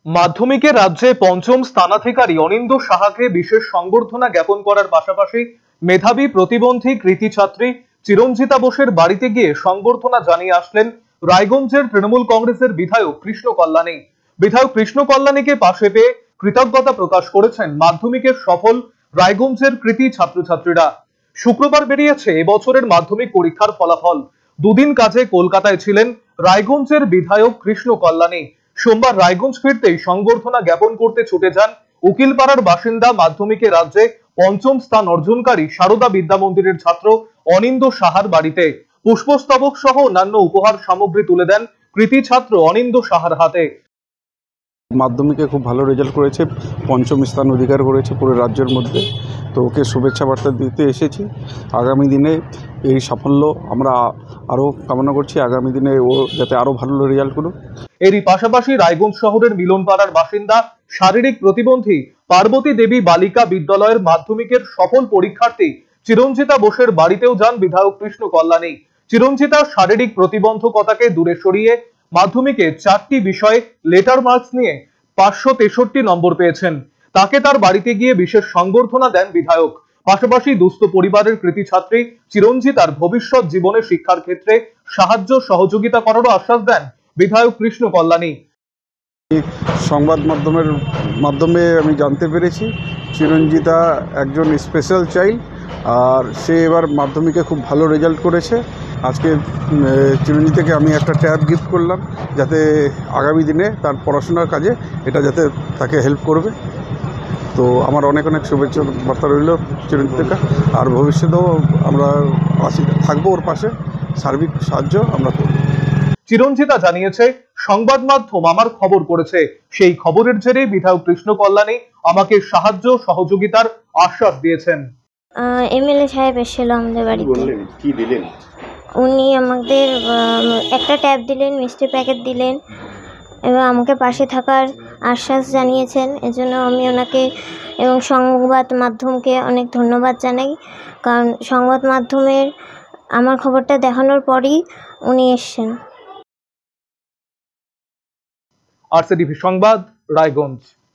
মাধ্যমিকে রাজ্যে পঞ্চম স্থানাধিকারী অনিন্দ সাহাকে বিশেষ সংবর্ধনা জ্ঞাপন করার পাশাপাশি মেধাবী প্রতিবন্ধী কৃতি ছাত্রী চিরঞ্জিতা বোসের বাড়িতে গিয়ে সংবর্ধনা জানিয়ে আসলেন রায়গঞ্জের তৃণমূল কংগ্রেসের বিধায়ক কৃষ্ণ কল্যাণী। বিধায়ক কৃষ্ণ কল্যাণীকে পাশে পেয়ে কৃতজ্ঞতা প্রকাশ করেছেন মাধ্যমিকের সফল রায়গঞ্জের কৃতি ছাত্রছাত্রীরা। শুক্রবার বেরিয়েছে এবছরের মাধ্যমিক পরীক্ষার ফলাফল। দুদিন কাজে কলকাতায় ছিলেন রায়গঞ্জের বিধায়ক কৃষ্ণ কল্যাণী। সোমবার রায়গঞ্জ ফিরতেই সংবর্ধনা জ্ঞাপন করতে ছুটে যান উকিলপাড়ার বাসিন্দা মাধ্যমিকে রাজ্যে পঞ্চম স্থান অর্জনকারী সারদা বিদ্যা মন্দিরের ছাত্র অনিন্দ সাহার বাড়িতে। পুষ্পস্তবক সহ অন্যান্য উপহার সামগ্রী তুলে দেন কৃতি ছাত্র অনিন্দ সাহার হাতে। মাধ্যমিকে খুব ভালো রেজাল্ট করেছে, পঞ্চম স্থান অধিকার করেছে পুরো রাজ্যের মধ্যে। তো ওকে শুভেচ্ছা বার্তা দিতে এসেছি। আগামী দিনে এই সাফল্য আমরা আরও কামনা করছি, আগামী দিনে ও যাতে আরও ভালো রেজাল্ট করুক। এরই পাশাপাশি রায়গঞ্জ শহরের মিলনপাড়ার বাসিন্দা শারীরিক প্রতিবন্ধী পার্বতী দেবী বালিকা বিদ্যালয়ের মাধ্যমিকের সফল পরীক্ষার্থী চিরঞ্জিতা বোসের বাড়িতেও যান বিধায়ক কৃষ্ণ কল্যাণী। চিরঞ্জিতার শারীরিক প্রতিবন্ধকতাকে দূরে সরিয়ে মাধ্যমিকে 4টি বিষয়ে লেটার মার্কস নিয়ে 563 নম্বর পেয়েছেন। তাকে তার বাড়িতে গিয়ে বিশেষ সংবর্ধনা দেন বিধায়ক। পাশাপাশি দুস্থ পরিবারের কৃতি ছাত্রী চিরঞ্জিতার ভবিষ্যৎ জীবনে শিক্ষার ক্ষেত্রে সাহায্য সহযোগিতা করারও আশ্বাস দেন বিধায়ক কৃষ্ণ কল্যাণী। সংবাদ মাধ্যমে আমি জানতে পেরেছি চিরঞ্জিতা একজন স্পেশাল চাইল্ড, আর সে এবার মাধ্যমিকে খুব ভালো রেজাল্ট করেছে। আজকে চিরঞ্জিতাকে আমি একটা ট্যাব গিফট করলাম, যাতে আগামী দিনে তার পড়াশোনার কাজে এটা যাতে তাকে হেল্প করবে। তো আমার অনেক শুভেচ্ছা বার্তা রইল চিরঞ্জিতাকে, আর ভবিষ্যতেও আমরা থাকবো ওর পাশে, সার্বিক সাহায্য আমরা করব। চিরঞ্জিতা জানিয়েছে, সংবাদ মাধ্যম আমার খবর করেছে, সেই খবরের জেরে বিধায়ক কৃষ্ণ কল্যাণী আমাকে সাহায্য সহযোগিতার আশ্বাস দিয়েছেন। এমএলএ সাহেব এসেছিল আমাদের বাড়িতে। কি দিলেন? উনি আমাদের একটা ট্যাব দিলেন, মিষ্টি প্যাকেট দিলেন এবং আমাকে পাশে থাকার আশ্বাস জানিয়েছেন। এজন্য আমি ওনাকে এবং সংবাদ মাধ্যমকে অনেক ধন্যবাদ জানাই, কারণ সংবাদ মাধ্যমের আমার খবরটা দেখানোর পরই উনি এসেছেন। RCTV সংবাদ, রায়গঞ্জ।